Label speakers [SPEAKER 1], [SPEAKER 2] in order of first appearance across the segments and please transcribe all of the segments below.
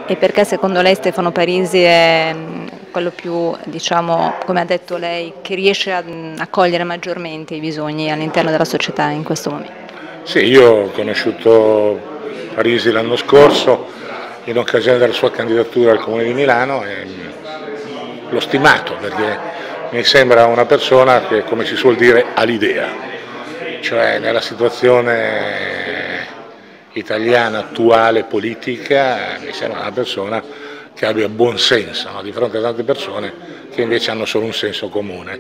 [SPEAKER 1] E perché secondo lei Stefano Parisi è quello più, diciamo, come ha detto lei, che riesce a cogliere maggiormente i bisogni all'interno della società in questo momento?
[SPEAKER 2] Sì, io ho conosciuto Parisi l'anno scorso in occasione della sua candidatura al Comune di Milano e l'ho stimato perché mi sembra una persona che, come si suol dire, ha l'idea, cioè nella situazione italiana attuale politica mi sembra una persona che abbia buon senso, no? Di fronte a tante persone che invece hanno solo un senso comune.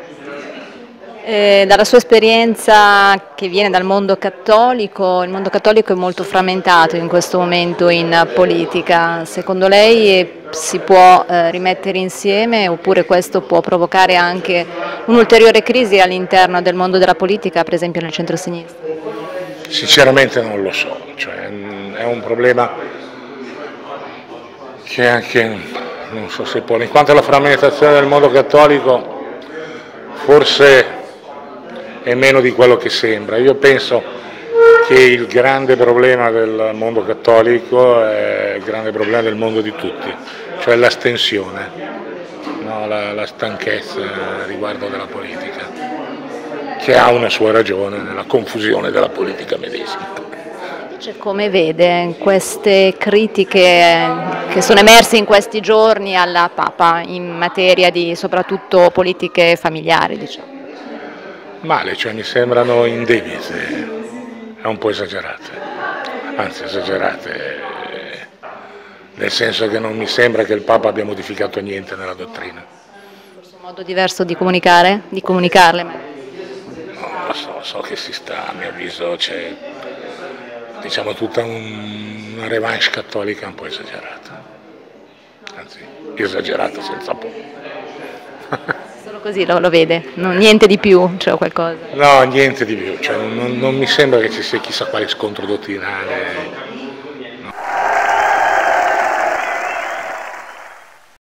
[SPEAKER 1] Dalla sua esperienza che viene dal mondo cattolico, il mondo cattolico è molto frammentato in questo momento in politica. Secondo lei si può rimettere insieme oppure questo può provocare anche un'ulteriore crisi all'interno del mondo della politica, per esempio nel centro-sinistra?
[SPEAKER 2] Sinceramente non lo so, cioè, è un problema che anche, non so se pone, in quanto alla frammentazione del mondo cattolico, forse è meno di quello che sembra. Io penso che il grande problema del mondo cattolico è il grande problema del mondo di tutti, cioè l'astensione, no? La stanchezza riguardo della politica, che ha una sua ragione nella confusione della politica medesima.
[SPEAKER 1] Cioè, come vede queste critiche che sono emerse in questi giorni alla Papa in materia di soprattutto politiche familiari, diciamo?
[SPEAKER 2] Male, cioè mi sembrano indebite, è un po' esagerate, anzi esagerate, nel senso che non mi sembra che il Papa abbia modificato niente nella dottrina.
[SPEAKER 1] Forse un modo diverso di comunicare, di comunicarle?
[SPEAKER 2] Non lo so, so che si sta, a mio avviso c'è, diciamo, tutta una revanche cattolica un po' esagerata, anzi esagerata senza po'.
[SPEAKER 1] Solo così lo vede, niente di più, cioè qualcosa.
[SPEAKER 2] No, niente di più, cioè, non mi sembra che ci sia chissà quale scontro dottrinale